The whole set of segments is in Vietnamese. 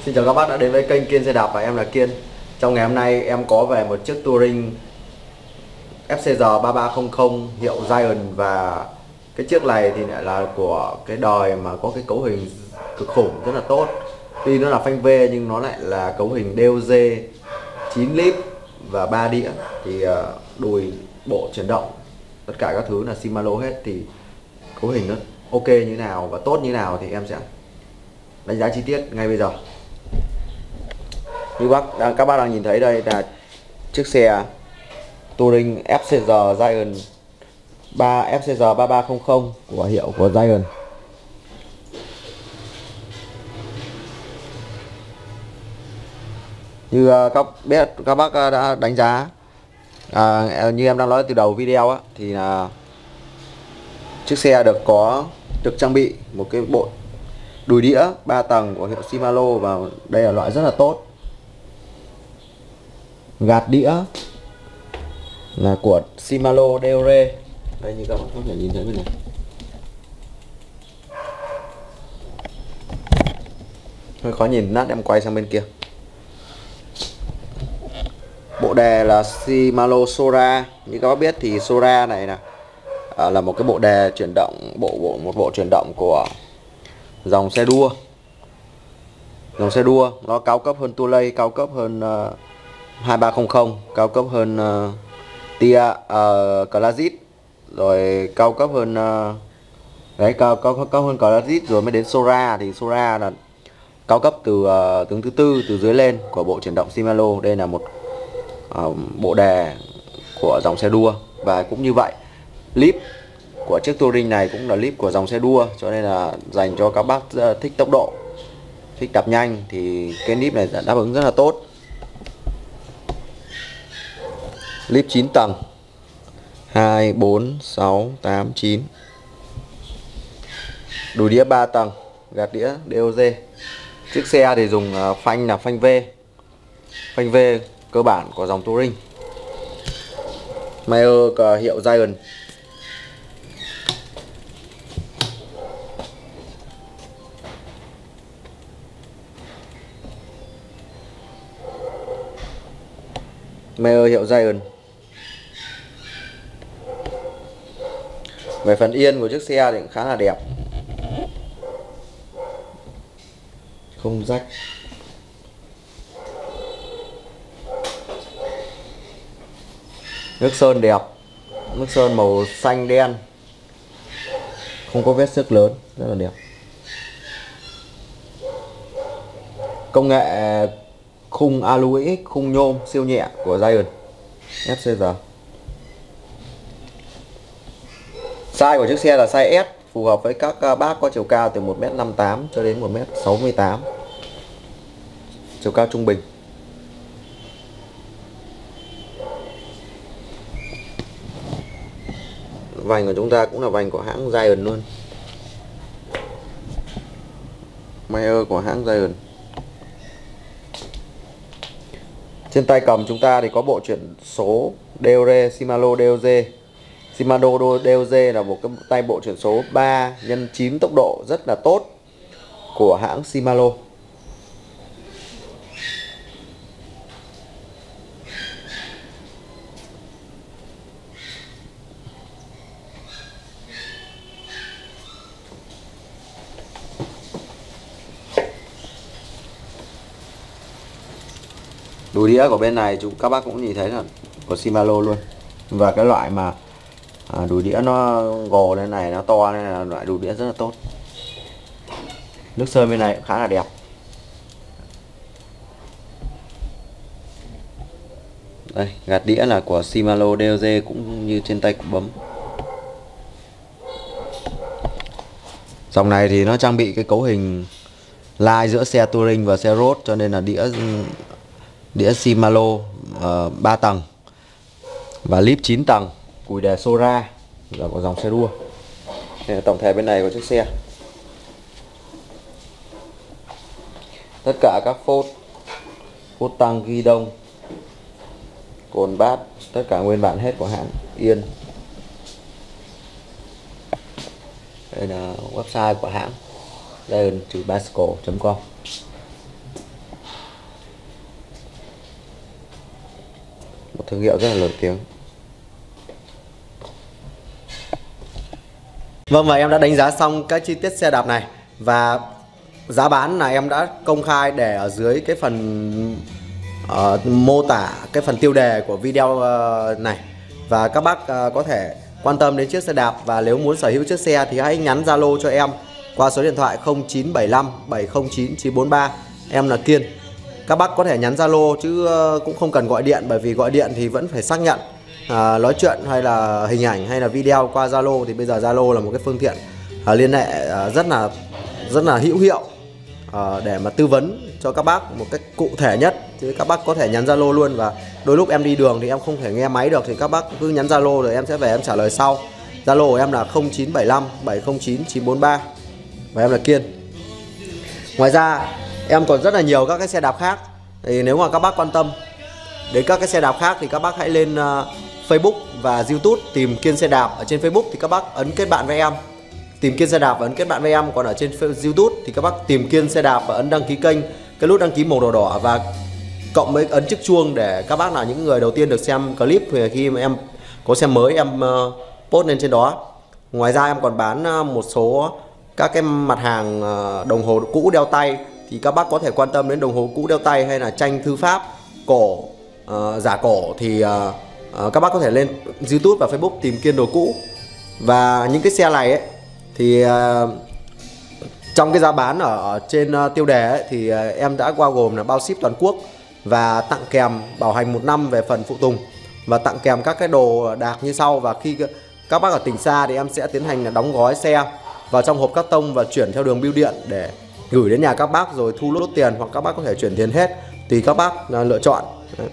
Xin chào các bác đã đến với kênh Kiên xe đạp và em là Kiên. Trong ngày hôm nay em có về một chiếc Touring FCR 3300 hiệu Giant, và cái chiếc này thì lại là của cái đời mà có cái cấu hình cực khủng rất là tốt. Tuy nó là phanh V nhưng nó lại là cấu hình DOG 9 lít và 3 đĩa, thì đùi bộ chuyển động tất cả các thứ là Shimano hết. Thì cấu hình nó ok như nào và tốt như nào thì em sẽ đánh giá chi tiết ngay bây giờ. Như các bác đang nhìn thấy đây là chiếc xe Touring FCR Giant FCR 3300 của hiệu của Giant. Như các bác đã đánh giá, như em đang nói từ đầu video á, thì là chiếc xe được trang bị một cái bộ đùi đĩa 3 tầng của hiệu Shimano, và đây là loại rất là tốt. Gạt đĩa là của Shimano Deore. Đây, như các bạn có thể nhìn thấy bên này. Hơi khó nhìn, nát em quay sang bên kia. Bộ đề là Shimano Sora. Như các bác biết thì Sora này là một cái bộ đề chuyển động, một bộ chuyển động của dòng xe đua. Dòng xe đua nó cao cấp hơn Tourlay, cao cấp hơn 2300, cao cấp hơn Tia Classic, rồi cao cấp hơn cao hơn Classic, rồi mới đến Sora. Thì Sora là cao cấp từ tướng thứ tư từ dưới lên của bộ chuyển động Shimano. Đây là một bộ đề của dòng xe đua, và cũng như vậy, clip của chiếc Touring này cũng là clip của dòng xe đua, cho nên là dành cho các bác thích tốc độ, thích đạp nhanh thì cái clip này đáp ứng rất là tốt. Clip 9 tầng 2, 4, 6, 8, 9. Đùi đĩa 3 tầng, gạt đĩa DOG. Chiếc xe thì dùng phanh là phanh V. Phanh V cơ bản của dòng Touring. Mayer hiệu Giant. Mayer hiệu Giant. Về phần yên của chiếc xe thì cũng khá là đẹp, không rách. Nước sơn đẹp, nước sơn màu xanh đen, không có vết xước lớn, rất là đẹp. Công nghệ khung alloy, khung nhôm siêu nhẹ của Giant FCR. Size của chiếc xe là size S, phù hợp với các bác có chiều cao từ 1m58 cho đến 1m68, chiều cao trung bình. Vành của chúng ta cũng là vành của hãng Giant luôn, Mayer của hãng Giant. Trên tay cầm chúng ta thì có bộ chuyển số DOG, Shimano DOG. Shimano DOG là một cái tay bộ chuyển số 3x9 tốc độ rất là tốt của hãng Shimano. Đùi đĩa của bên này các bác cũng nhìn thấy là của Shimano luôn, và cái loại mà đùi đĩa nó gồ lên này, nó to, nên là loại đùi đĩa rất là tốt. Nước sơn bên này cũng khá là đẹp. Đây, gạt đĩa là của Shimano DOG, cũng như trên tay cụm bấm. Dòng này thì nó trang bị cái cấu hình lai giữa xe Touring và xe road, cho nên là đĩa Shimano 3 tầng và lip 9 tầng, cùi đề Sora là của dòng xe đua. Đây là tổng thể bên này của chiếc xe. Tất cả các phốt tăng, ghi đông, cồn bát, tất cả nguyên bản hết của hãng Yên. Đây là website của hãng Giant-bicycle.com. một thương hiệu rất là nổi tiếng. Vâng, và em đã đánh giá xong các chi tiết xe đạp này, và giá bán là em đã công khai để ở dưới cái phần mô tả, cái phần tiêu đề của video này. Và các bác có thể quan tâm đến chiếc xe đạp và nếu muốn sở hữu chiếc xe thì hãy nhắn Zalo cho em qua số điện thoại 0975 709 943. Em là Kiên. Các bác có thể nhắn Zalo chứ cũng không cần gọi điện, bởi vì gọi điện thì vẫn phải xác nhận nói chuyện hay là hình ảnh hay là video qua Zalo. Thì bây giờ Zalo là một cái phương tiện liên hệ rất là hữu hiệu để mà tư vấn cho các bác một cách cụ thể nhất. Chứ các bác có thể nhắn Zalo luôn, và đôi lúc em đi đường thì em không thể nghe máy được thì các bác cứ nhắn Zalo rồi em sẽ về em trả lời sau. Zalo của em là 0975 709 943 và em là Kiên. Ngoài ra em còn rất là nhiều các cái xe đạp khác. Thì nếu mà các bác quan tâm đến các cái xe đạp khác thì các bác hãy lên Facebook và YouTube tìm Kiên xe đạp. Ở trên Facebook thì các bác ấn kết bạn với em, tìm Kiên xe đạp và ấn kết bạn với em. Còn ở trên YouTube thì các bác tìm Kiên xe đạp và ấn đăng ký kênh, cái nút đăng ký màu đỏ đỏ, và cộng với ấn chiếc chuông để các bác là những người đầu tiên được xem clip khi mà em có xe mới em post lên trên đó. Ngoài ra em còn bán một số các cái mặt hàng đồng hồ cũ đeo tay, thì các bác có thể quan tâm đến đồng hồ cũ đeo tay hay là tranh thư pháp cổ, giả cổ thì các bác có thể lên YouTube và Facebook tìm Kiên đồ cũ. Và những cái xe này ấy thì trong cái giá bán ở trên tiêu đề ấy, thì em đã bao gồm là bao ship toàn quốc và tặng kèm bảo hành 1 năm về phần phụ tùng, và tặng kèm các cái đồ đạc như sau. Và khi các bác ở tỉnh xa thì em sẽ tiến hành là đóng gói xe vào trong hộp cắt tông và chuyển theo đường bưu điện để gửi đến nhà các bác rồi thu lốt tiền, hoặc các bác có thể chuyển tiền hết tùy các bác lựa chọn.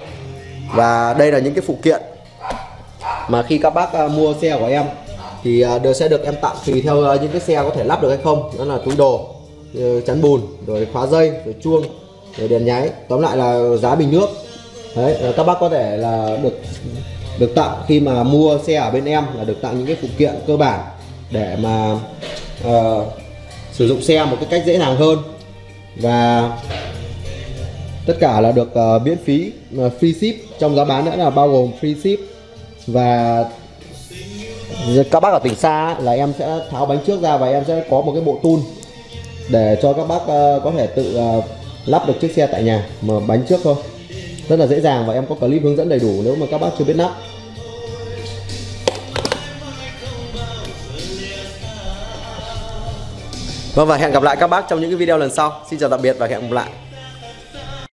Và đây là những cái phụ kiện mà khi các bác mua xe của em thì sẽ được em tặng tùy theo những cái xe có thể lắp được hay không. Đó là túi đồ, chắn bùn, rồi khóa dây, rồi chuông, rồi đèn nháy, tóm lại là giá bình nước. Đấy, các bác có thể là được tặng khi mà mua xe ở bên em là được tặng những cái phụ kiện cơ bản để mà sử dụng xe một cái cách dễ dàng hơn. Và tất cả là được miễn phí, free ship. Trong giá bán đã là bao gồm free ship. Và các bác ở tỉnh xa là em sẽ tháo bánh trước ra và em sẽ có một cái bộ tool để cho các bác có thể tự lắp được chiếc xe tại nhà, mở bánh trước thôi, rất là dễ dàng. Và em có clip hướng dẫn đầy đủ nếu mà các bác chưa biết lắp. Vâng, và hẹn gặp lại các bác trong những cái video lần sau. Xin chào tạm biệt và hẹn gặp lại.